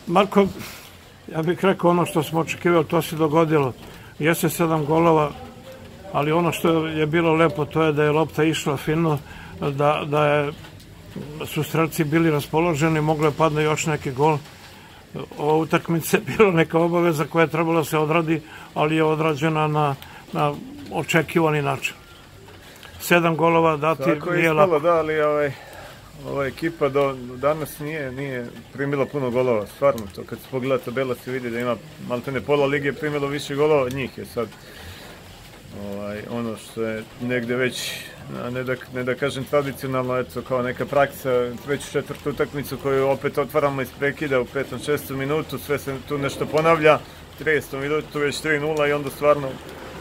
Marko, ja bih rekao ono što smo očekivali, to se dogodilo. Jeste 7 golova, ali ono što je bilo lepo, to je da je lopta išla fino, da su strelci bili raspoloženi, moglo je padne još neki gol. Ova utakmica je bila neka obaveza koja je trebala se odradi, ali je odrađena na očekivani način. 7 golova dati nije lako. Tako je ispalo, da, ali ova ekipa do danas nije primila puno golova, stvarno to. Kad se pogleda tabela se vidi da ima maltene pola lige primilo više golova od njih je sad. Ono što je negde već, ne da kažem tradicionalno, eto, kao neka praksa, već četvrtu utakmicu koju opet otvaramo iz prekida u 5. 6. minutu, sve se tu nešto ponavlja, 30. minutu već 3:0 i onda stvarno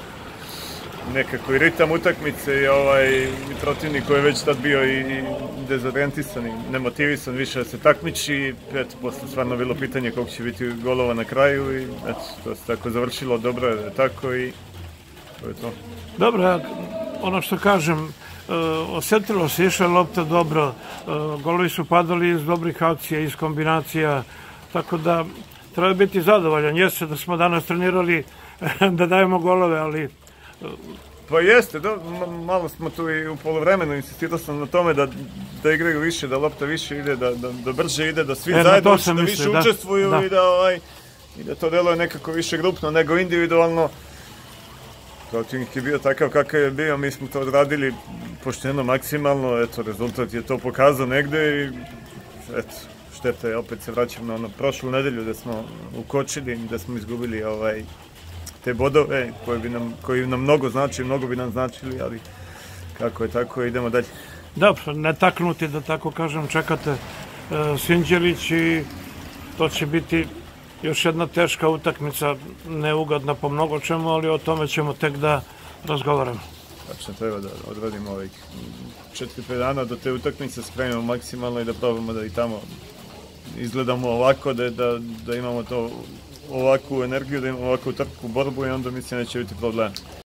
nekako i ritam utakmice i protivnik koji je već tad bio i dezorientisan i nemotivisan više da se takmiči, eto, posle stvarno bilo pitanje koliko će biti golova na kraju i eto, to se tako završilo, dobro je tako i to je to. Dobro, ono što kažem, osetilo se, išla lopta dobro, golovi su padali iz dobrih akcija, iz kombinacija, tako da treba biti zadovoljan. Jeste da smo danas trenirali da dajemo golove, ali... Pa jeste, malo smo tu i u polovremenu, insistirao sam na tome da igraju više, da lopta više ide, da brže ide, da svi zajedno da više učestvuju i da to deluje nekako više grupno nego individualno. Protivnik je bio takav kakav je bio, mi smo to odradili pošteno, maksimalno, eto, rezultat je to pokazao negde i eto, šteta je, opet se vraćam na ono prošlu nedelju da smo ukočili, da smo izgubili te bodove koji nam mnogo znači, mnogo bi nam značili, ali kako je tako, idemo dalje. Dobro, netaknuti, da tako kažem, čekate Sinđelić i to će biti još jedna teška utakmica, neugodna po mnogo čemu, ali o tome ćemo tek da razgovaramo. Tačno, treba da odradimo ovih 4-5 dana do te utakmice, spremimo maksimalno i da probamo da i tamo izgledamo ovako, da imamo to ovakvu energiju, da imamo ovakvu trku, borbu i onda mislim da će biti problem.